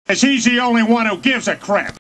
He's the only one who gives a crap.